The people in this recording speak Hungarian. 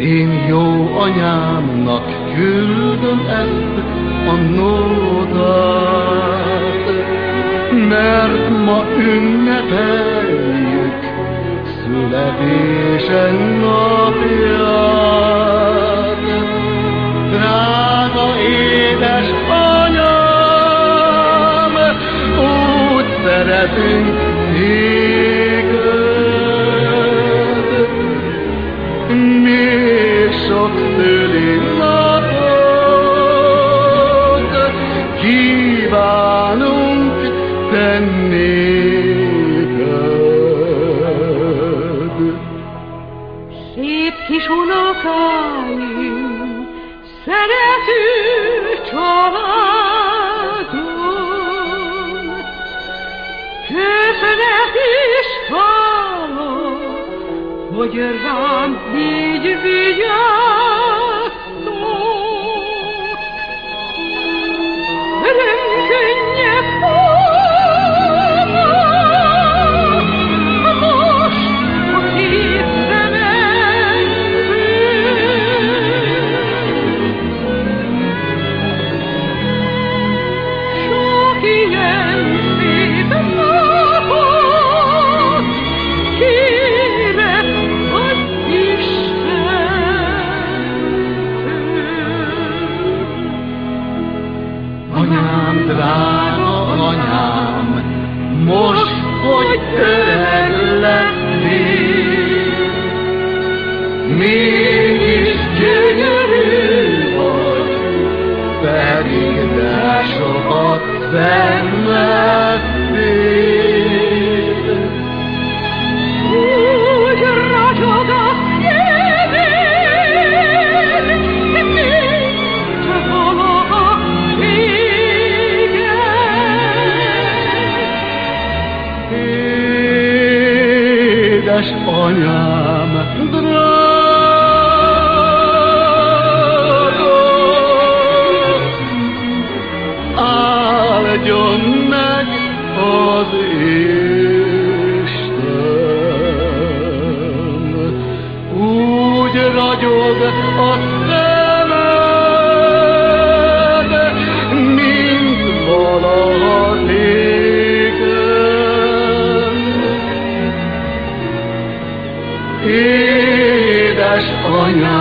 Én jó anyámnak küldöm ezt a nótát, mert ma ünnepeljük születésen napját. Drága édes anyám, úgy szeretünk téged, még sok szülinapot kívánunk te néked. Szép kis unokáim, szerető családom, köszönet is hallom, hogy rám így vigyáztok. Örömkönnyek vannak most a két szememből. Sok ilyen szép napot kérek az Istentől. Anyám, drága anyám, most, hogy öreg lettél, mégis gyönyörű vagy, pedig de sokat szenvedtél. Úgy ragyog a szíved, mint valaha régen. Édes anyám, drága, áldjon meg az Isten. Úgy ragyog a szemed, mint valaha régen. Édes anyám,